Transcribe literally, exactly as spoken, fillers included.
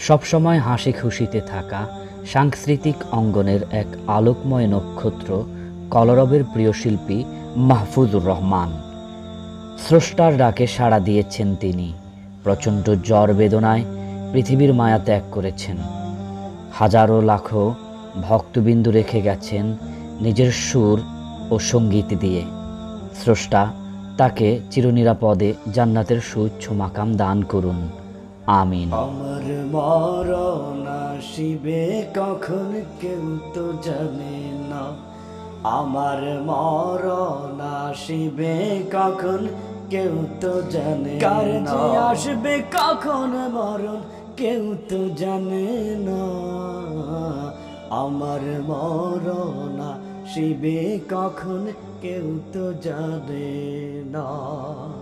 সবসময় হাসি খুশিতে থাকা সাংস্কৃতিক অঙ্গনের এক আলোকময় নক্ষত্র কলরবের প্রিয় শিল্পী মাহফুজুর রহমান। স্রষ্টার ডাকে সাড়া দিয়েছেন তিনি। প্রচণ্ড জ্বর বেদনায় পৃথিবীর মায়া ত্যাগ করেছেন। হাজারো লাখো ভক্তবিন্দু রেখে গেছেন নিজের সুর ও সঙ্গীত দিয়ে। স্রষ্টা তাকে চিরনিরাপদে জান্নাতের সুউচ্চ মাকাম দান করুন, আমিন। আমার মরণ আসিবে কখন কেউ তো জানে না, আমার মরণ আসিবে কখন কেউ তো জানে না, কার যে আসবে কখন মরণ কেউ তো জানে না, আমার মরণ আসিবে কখন কেউ তো জানে না।